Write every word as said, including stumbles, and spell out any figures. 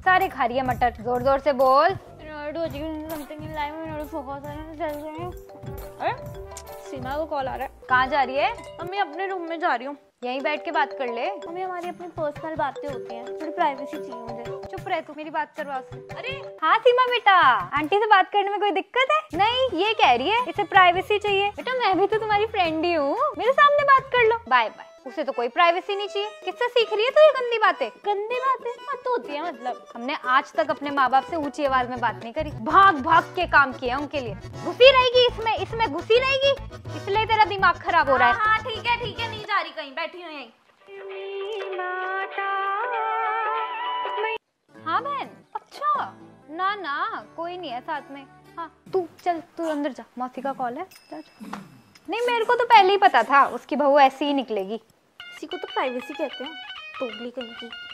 सारे खा रही है मटर, जोर जोर से बोल। सीमा को कॉल आ रहा है। कहाँ जा रही है? मम्मी अपने रूम में जा रही हूँ। यहीं बैठ के बात कर ले। मम्मी हमारी अपनी पर्सनल बातें होती हैं, थोड़ी प्राइवेसी चाहिए मुझे। चुप रह तू, मेरी बात करवा उससे। अरे हाँ सीमा बेटा, आंटी से बात करने में कोई दिक्कत है? नहीं, ये कह रही है इसे प्राइवेसी चाहिए। बेटा मैं भी तो तुम्हारी फ्रेंड ही हूँ, मेरे सामने बात कर लो। Bye bye. उसे तो कोई प्राइवेसी नहीं चाहिए। किससे सीख रही है तू ये गंदी बातें? गंदी बातें मत होती है मतलब। हमने आज तक अपने माँ बाप से ऊंची आवाज में बात नहीं करी, भाग भाग के काम किया उनके लिए। घुसी रहेगी इसमें, इसमें घुसी रहेगी, इसलिए तेरा दिमाग खराब हो रहा है। हाँ ठीक है ठीक है, नहीं जा रही कहीं, बैठी हूँ यहीं। हाँ बहन, अच्छा ना ना कोई नहीं है साथ में। हाँ तू चल, तू अंदर जा, मौसी का कॉल है। नहीं मेरे को तो पहले ही पता था उसकी बहू ऐसी ही निकलेगी। इसी को तो प्राइवेसी कहते हैं, टोगली कहीं की।